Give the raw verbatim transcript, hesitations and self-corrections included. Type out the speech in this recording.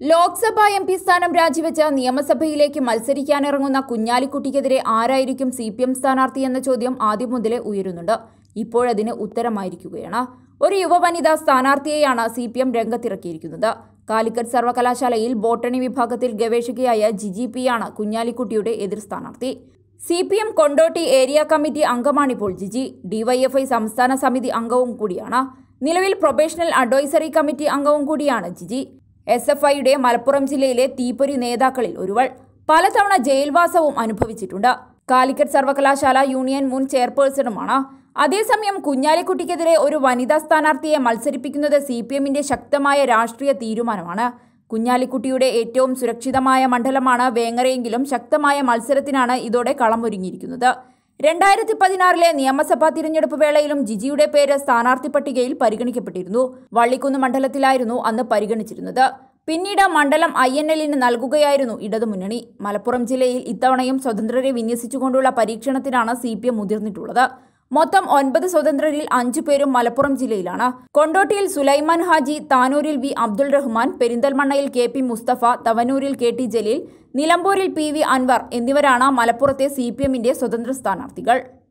Lok Sabha M P സ്ഥാനം രാജിവെച്ച നിയമസഭയിലേക്ക് മത്സരിക്കാനിറങ്ങുന്ന കുഞ്ഞാലിക്കുട്ടിക്കെതിരെ ആരായിരിക്കും സി പി എം സ്ഥാനാർത്ഥി എന്ന ചോദ്യം ആദ്യം മുതലേ ഉയരുന്നുണ്ട്. ഇപ്പോഴതിന് ഉത്തരമായിരിക്കുകയാണ്. ഒരു യുവവനിതാ സ്ഥാനാർത്ഥിയെയാണ് സി പി എം രംഗത്തിറക്കിയിരിക്കുന്നത്. കാലിക്കറ്റ് സർവകലാശാലയിൽ ബോട്ടണി വിഭാഗത്തിൽ ഗവേഷകയായ ജിജി പിയാണ് കുഞ്ഞാലിക്കുട്ടിയുടെ എതിർ സ്ഥാനാർത്ഥി. C P M Kondotty area committee അംഗമാണിപ്പോൾ ജിജി. ഡിവൈഎഫ്ഐ സംസ്ഥാന സമിതി അംഗവും കൂടിയാണ്. നിലവിൽ പ്രൊബേഷണൽ അഡ്വൈസറി കമ്മിറ്റി അംഗവും കൂടിയാണ് ജിജി. എസ് എഫ് ഐയുടെ മലപ്പുറം ജില്ലയിലെ തീപ്പൊരി നേതാക്കളിൽ ഒരുവൾ. പലതവണ ജയിൽവാസവും അനുഭവിച്ചിട്ടുണ്ട്. കാലിക്കറ്റ് സർവകലാശാല യൂണിയൻ മുൻ ചെയർപേഴ്സണുമാണ്. അതേസമയം കുഞ്ഞാലിക്കുട്ടിക്കെതിരെ ഒരു വനിതാ സ്ഥാനാർത്ഥിയെ മത്സരിപ്പിക്കുന്നത് സി പി എമ്മിന്റെ ശക്തമായ രാഷ്ട്രീയ തീരുമാനമാണ്. കുഞ്ഞാലിക്കുട്ടിയുടെ ഏറ്റവും സുരക്ഷിതമായ മണ്ഡലമാണ് വേങ്ങരയെങ്കിലും ശക്തമായ മത്സരത്തിനാണ് ഇതോടെ കളമൊരുങ്ങിയിരിക്കുന്നത്. രണ്ടായിരത്തി പതിനാറിലെ നിയമസഭാ തിരഞ്ഞെടുപ്പ് വേളയിലും ജിജിയുടെ പേര് സ്ഥാനാർത്ഥി പട്ടികയിൽ പരിഗണിക്കപ്പെട്ടിരുന്നു. വള്ളിക്കുന്ന് മണ്ഡലത്തിലായിരുന്നു അന്ന് പരിഗണിച്ചിരുന്നത്. പിന്നീട് മണ്ഡലം ഐ എൻ എല്ലിന് നൽകുകയായിരുന്നു ഇടതുമുന്നണി. മലപ്പുറം ജില്ലയിൽ ഇത്തവണയും സ്വതന്ത്രരെ വിന്യസിച്ചുകൊണ്ടുള്ള പരീക്ഷണത്തിനാണ് സി പി എം മുതിർന്നിട്ടുള്ളത്. മൊത്തം ഒൻപത് സ്വതന്ത്രരിൽ അഞ്ചു പേരും മലപ്പുറം ജില്ലയിലാണ്. കൊണ്ടോട്ടിയിൽ സുലൈമാൻ ഹാജി, താനൂരിൽ വി അബ്ദുൾ റഹ്മാൻ, പെരിന്തൽമണ്ണയിൽ കെ പി മുസ്തഫ, തവനൂരിൽ കെ ടി ജലീൽ, നിലമ്പൂരിൽ പി വി അൻവർ എന്നിവരാണ് മലപ്പുറത്തെ സി പി എമ്മിന്റെ സ്വതന്ത്ര സ്ഥാനാർത്ഥികൾ.